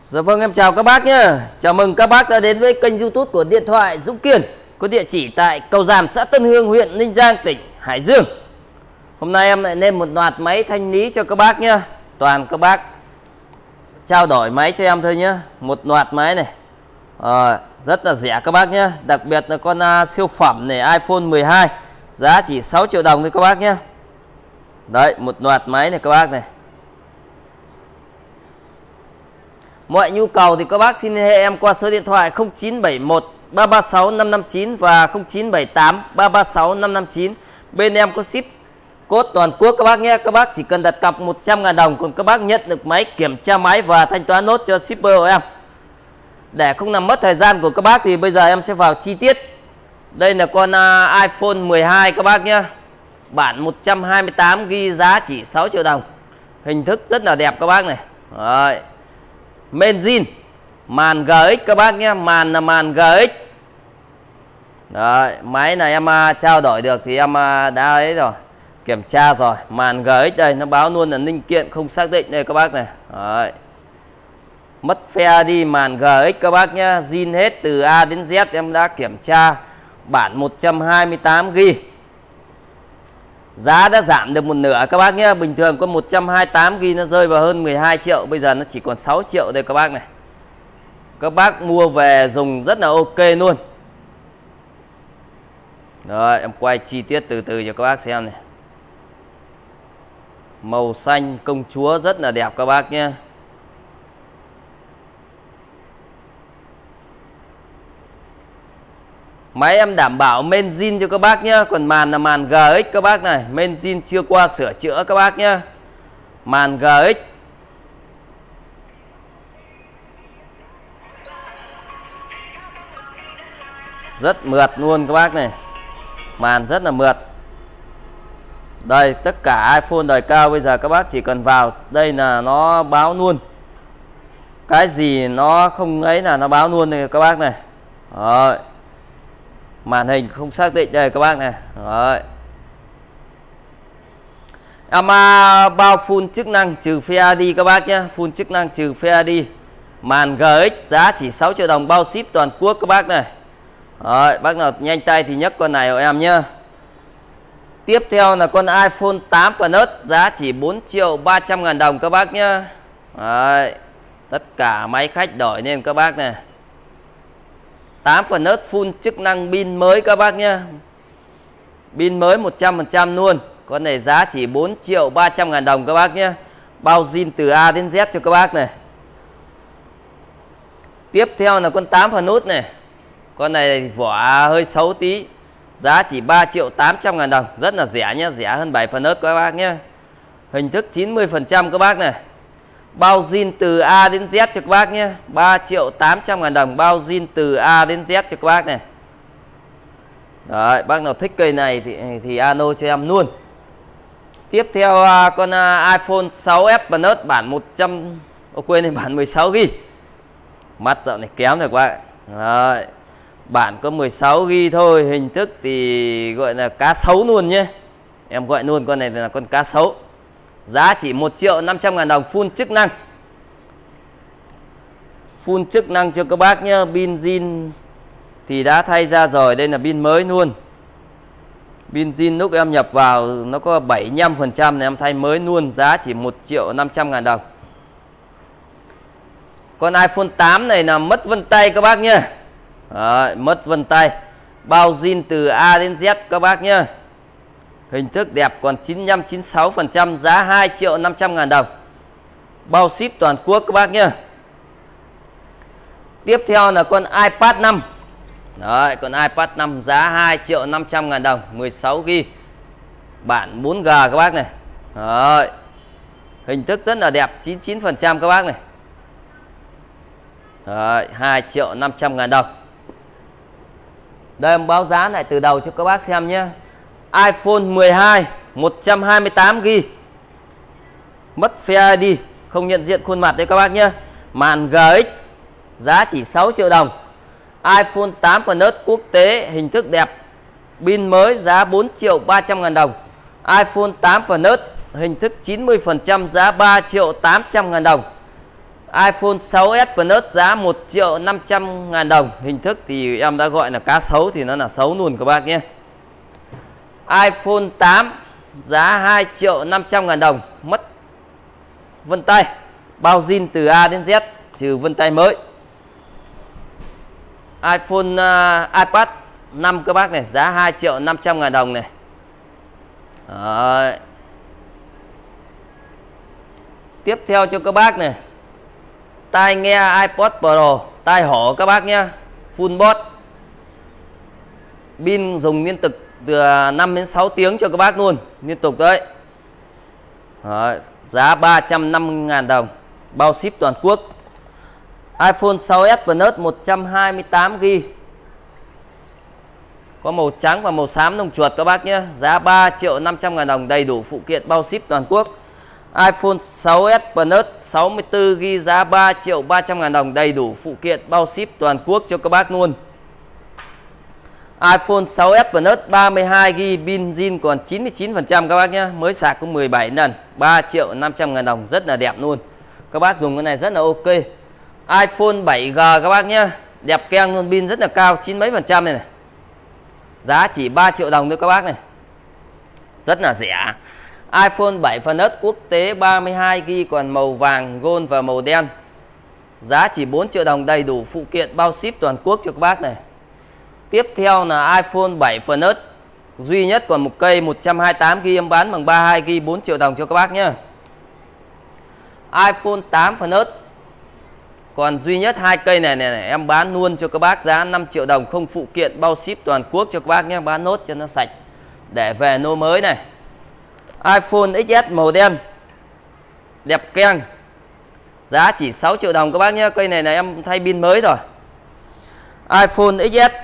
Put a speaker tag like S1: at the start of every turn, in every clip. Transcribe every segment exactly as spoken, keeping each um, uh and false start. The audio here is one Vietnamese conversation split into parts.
S1: Dạ vâng, em chào các bác nhé. Chào mừng các bác đã đến với kênh YouTube của điện thoại Dũng Kiên, có địa chỉ tại Cầu Giàm, xã Tân Hương, huyện Ninh Giang, tỉnh Hải Dương. Hôm nay em lại lên một loạt máy thanh lý cho các bác nhé. Toàn các bác trao đổi máy cho em thôi nhé. Một loạt máy này à, rất là rẻ các bác nhé. Đặc biệt là con uh, siêu phẩm này, iPhone mười hai, giá chỉ sáu triệu đồng thôi các bác nhé. Đấy, một loạt máy này các bác này. Mọi nhu cầu thì các bác xin liên hệ em qua số điện thoại không chín bảy một ba ba sáu năm năm chín và không chín bảy tám ba ba sáu năm năm chín. Bên em có ship code toàn quốc các bác nhé. Các bác chỉ cần đặt cọc một trăm ngàn đồng, còn các bác nhận được máy, kiểm tra máy và thanh toán nốt cho shipper của em. Để không làm mất thời gian của các bác thì bây giờ em sẽ vào chi tiết. Đây là con uh, iPhone mười hai các bác nhé. Bản một trăm hai mươi tám gi bi, giá chỉ sáu triệu đồng. Hình thức rất là đẹp các bác này. Đấy. Main zin, màn giê ích các bác nhé, màn là màn giê ích. Đấy, máy này em uh, trao đổi được thì em uh, đã ấy rồi, kiểm tra rồi. Màn giê ích đây, nó báo luôn là linh kiện không xác định đây các bác này. Đấy. Mất phe đi, màn giê ích các bác nhé, zin hết từ A đến Z, em đã kiểm tra. Bản một trăm hai mươi tám gi bi, giá đã giảm được một nửa các bác nhé. Bình thường có một trăm hai mươi tám gi bi nó rơi vào hơn mười hai triệu, bây giờ nó chỉ còn sáu triệu đây các bác này. Các bác mua về dùng rất là ok luôn. Rồi em quay chi tiết từ từ cho các bác xem này. Màu xanh công chúa rất là đẹp các bác nhé. Máy em đảm bảo main zin cho các bác nhé. Còn màn là màn giê ích các bác này, main zin chưa qua sửa chữa các bác nhé. Màn giê ích. Rất mượt luôn các bác này. Màn rất là mượt. Đây, tất cả iPhone đời cao bây giờ các bác chỉ cần vào đây là nó báo luôn. Cái gì nó không ấy là nó báo luôn này các bác này. Rồi. Màn hình không xác định đây các bác này. Đấy. Em bao full chức năng trừ Face i đê các bác nhé. Full chức năng trừ Face i đê. Màn giê ích giá chỉ sáu triệu đồng, bao ship toàn quốc các bác này. Đấy, bác nào nhanh tay thì nhấc con này của em nhé. Tiếp theo là con iPhone tám Plus, giá chỉ bốn triệu ba trăm ngàn đồng các bác nhé. Đấy. Tất cả máy khách đổi lên các bác này. tám Plus full chức năng, pin mới các bác nhé. Pin mới một trăm phần trăm luôn. Con này giá chỉ bốn triệu ba trăm ngàn đồng các bác nhé. Bao zin từ A đến Z cho các bác này. Tiếp theo là con tám Plus này. Con này vỏ hơi xấu tí, giá chỉ ba triệu tám trăm ngàn đồng. Rất là rẻ nhé, rẻ hơn bảy Plus các bác nhé. Hình thức chín mươi phần trăm các bác này. Bao zin từ A đến Z cho các bác nhé. ba triệu tám trăm ngàn đồng, bao zin từ A đến Z cho các bác này. Đấy, bác nào thích cây này thì, thì alo cho em luôn. Tiếp theo con iPhone sáu ét Plus bản một trăm, ô quên này, bản mười sáu gi bi. Mắt dạo này kém rồi các bác. Đấy. Bản có mười sáu gi bi thôi, hình thức thì gọi là cá sấu luôn nhé. Em gọi luôn con này là con cá sấu. Giá chỉ một triệu năm trăm ngàn đồng, full chức năng. Full chức năng cho các bác nhé. Pin zin thì đã thay ra rồi, đây là pin mới luôn. Pin zin lúc em nhập vào nó có bảy mươi lăm phần trăm này, em thay mới luôn, giá chỉ một triệu năm trăm ngàn đồng. Con iPhone tám này là mất vân tay các bác nhé. Đấy, mất vân tay. Bao zin từ A đến Z các bác nhé. Hình thức đẹp, còn chín mươi lăm chín mươi sáu phần trăm, giá hai triệu năm trăm ngàn đồng. Bao ship toàn quốc các bác nhé. Tiếp theo là con iPad năm. Đấy, con iPad năm giá hai triệu năm trăm ngàn đồng, mười sáu gi bi. Bản bốn G các bác này. Đấy. Hình thức rất là đẹp, chín mươi chín phần trăm các bác này. Đấy, hai triệu năm trăm ngàn đồng. Đây em báo giá lại từ đầu cho các bác xem nhé. iPhone mười hai một trăm hai mươi tám gi bi, mất Face i đê, không nhận diện khuôn mặt đấy các bác nhé. Màn giê ích giá chỉ sáu triệu đồng. iPhone tám Plus quốc tế, hình thức đẹp, pin mới, giá bốn triệu ba trăm ngàn đồng. iPhone tám Plus hình thức chín mươi phần trăm, giá ba triệu tám trăm ngàn đồng. iPhone sáu S Plus giá một triệu năm trăm ngàn đồng. Hình thức thì em đã gọi là cá sấu thì nó là xấu luôn các bác nhé. iPhone tám giá hai triệu năm trăm ngàn đồng, mất vân tay, bao zin từ A đến Z trừ vân tay mới. iPhone uh, iPad năm các bác này, giá hai triệu năm trăm ngàn đồng này. Đấy. Tiếp theo cho các bác này, tai nghe iPod Pro, tai hổ các bác nhá, full box, pin dùng liên tục từ năm đến sáu tiếng cho các bác luôn, liên tục đấy. Đấy, giá ba trăm năm mươi ngàn đồng, bao ship toàn quốc. iPhone sáu S Plus một trăm hai mươi tám gi ga bai, có màu trắng và màu xám lông chuột các bác nhé, giá ba triệu năm trăm ngàn đồng, đầy đủ phụ kiện, bao ship toàn quốc. iPhone sáu S Plus sáu mươi tư gi ga bai, giá ba triệu ba trăm ngàn đồng, đầy đủ phụ kiện, bao ship toàn quốc cho các bác luôn. iPhone sáu S Plus ba mươi hai gi ga bai, pin zin còn chín mươi chín phần trăm các bác nhé, mới sạc có mười bảy lần, ba triệu năm trăm ngàn đồng, rất là đẹp luôn. Các bác dùng cái này rất là ok. iPhone bảy G các bác nhé, đẹp keng luôn, pin rất là cao, chín mấy phần trăm này, này. Giá chỉ ba triệu đồng thôi các bác này, rất là rẻ. iPhone bảy Plus quốc tế ba mươi hai gi ga bai, còn màu vàng, gold và màu đen, giá chỉ bốn triệu đồng, đầy đủ phụ kiện, bao ship toàn quốc cho các bác này. Tiếp theo là iPhone bảy Plus duy nhất còn một cây một trăm hai mươi tám gi ga bai, em bán bằng ba mươi hai gi ga bai, bốn triệu đồng cho các bác nhé. iPhone tám Plus còn duy nhất hai cây này, này này em bán luôn cho các bác, giá năm triệu đồng, không phụ kiện, bao ship toàn quốc cho các bác nhé, bán nốt cho nó sạch để về nô mới này. iPhone ích ét màu đen, đẹp keng, giá chỉ sáu triệu đồng các bác nhé, cây này là em thay pin mới rồi. iPhone ích ét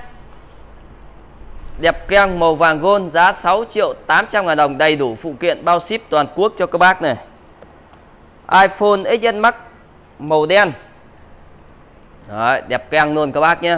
S1: đẹp keng màu vàng gold, giá sáu triệu tám trăm ngàn đồng, đầy đủ phụ kiện, bao ship toàn quốc cho các bác này. iPhone ích ét Max màu đen, đấy, đẹp keng luôn các bác nhé,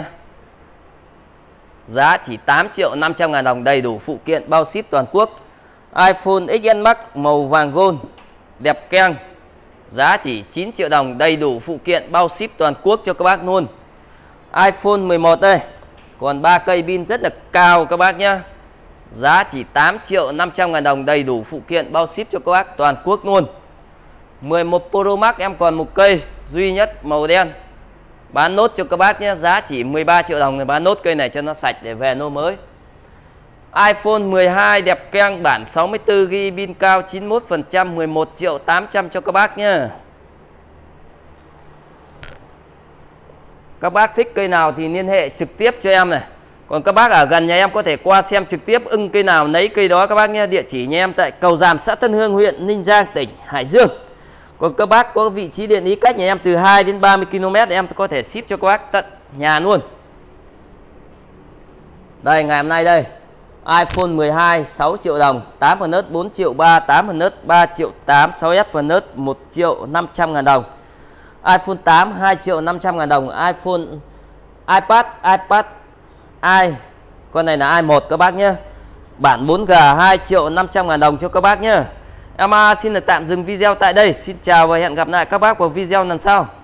S1: giá chỉ tám triệu năm trăm ngàn đồng, đầy đủ phụ kiện, bao ship toàn quốc. iPhone ích ét Max màu vàng gold, đẹp keng, giá chỉ chín triệu đồng, đầy đủ phụ kiện, bao ship toàn quốc cho các bác luôn. iPhone mười một đây, còn ba cây, pin rất là cao các bác nhé, giá chỉ tám triệu năm trăm ngàn đồng, đầy đủ phụ kiện, bao ship cho các bác toàn quốc luôn. mười một Pro Max em còn một cây duy nhất màu đen, bán nốt cho các bác nhé, giá chỉ mười ba triệu đồng, bán nốt cây này cho nó sạch để về nô mới. iPhone mười hai đẹp keng bản sáu mươi tư gi ga bai, pin cao chín mươi mốt phần trăm, mười một triệu tám trăm cho các bác nhé. Các bác thích cây nào thì liên hệ trực tiếp cho em này. Còn các bác ở gần nhà em có thể qua xem trực tiếp, ưng cây nào lấy cây đó các bác nhé. Địa chỉ nhà em tại Cầu Giàm, xã Tân Hương, huyện Ninh Giang, tỉnh Hải Dương. Còn các bác có vị trí địa lý cách nhà em từ hai đến ba mươi ki lô mét, em có thể ship cho các bác tận nhà luôn. Đây, ngày hôm nay đây, iPhone mười hai sáu triệu đồng, tám Plus bốn triệu ba, tám Plus ba triệu tám, sáu S Plus một triệu năm trăm ngàn đồng, iPhone tám hai triệu năm trăm ngàn đồng, iPhone iPad iPad i, con này là i một các bác nhé, bản bốn G hai triệu năm trăm ngàn đồng cho các bác nhé. Em xin được tạm dừng video tại đây. Xin chào và hẹn gặp lại các bác vào video lần sau.